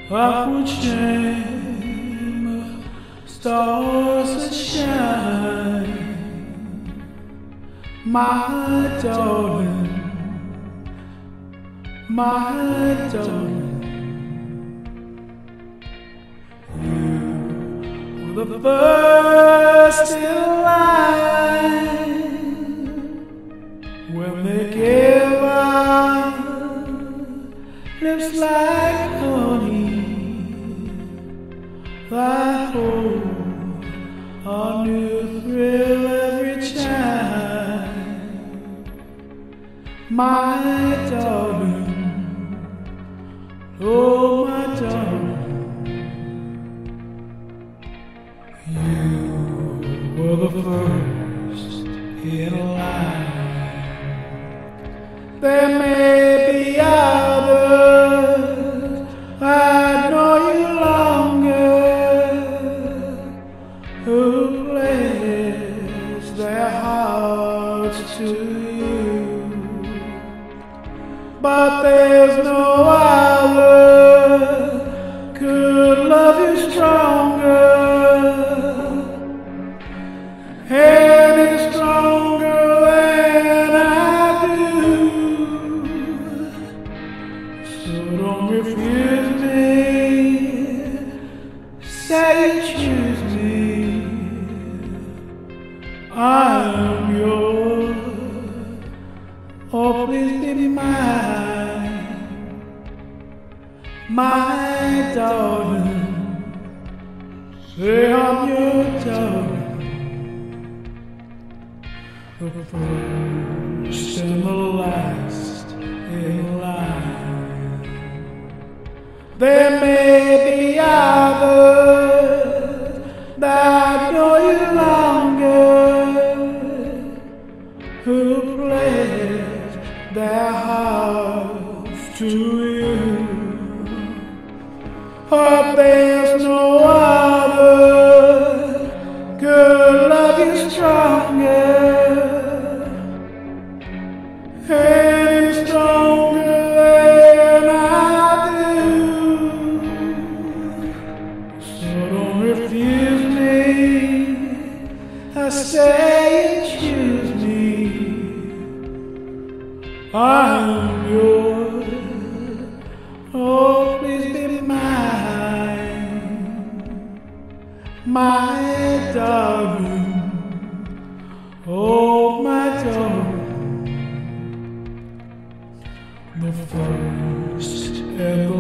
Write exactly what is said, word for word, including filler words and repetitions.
Upward chamber, stars that shine, my darling, my darling. You were the first in line when they gave our lips like honey. I hold a new thrill every time, my darling, oh my darling. You were the first in line. There may be others, I know you longer, who place their hearts to you, but there's no other could love you stronger, any stronger than I do. So don't refuse me, say you choose me. I am yours, oh please be mine, my darling, say I'm your darling. The first and the last in line. There may be others that know you longer, who place their hearts to you, but there's no other could love you stronger, any stronger than I do. So don't refuse me, I say choose me. I'm yours, oh please be mine, my darling, oh my darling. The first and the